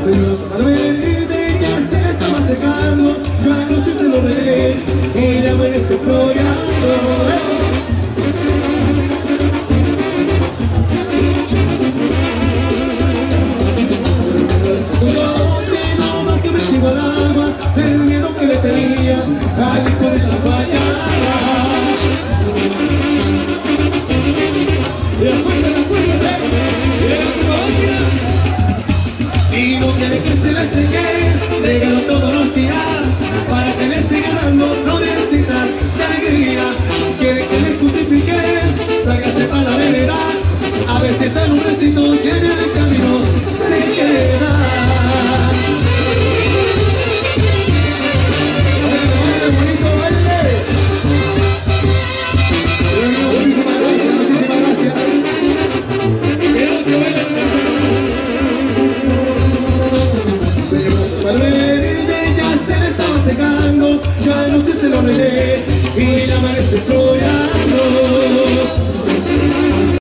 Señor Valverde ya se le estaba secando, yo anoche se lo regué y le amaneció floreando. No más que me chivo al agua, el miedo que le tenía al hijo de la guayaba. Y no quiere que se le seque, regalo todos los días para que le siga dando florecitas de alegría. Quiere que le justifique, sálgase para la vereda, a ver si está en un recito y en el camino se queda. Valverde ya se le estaba secando, yo anoche se lo regué y le amaneció floreando.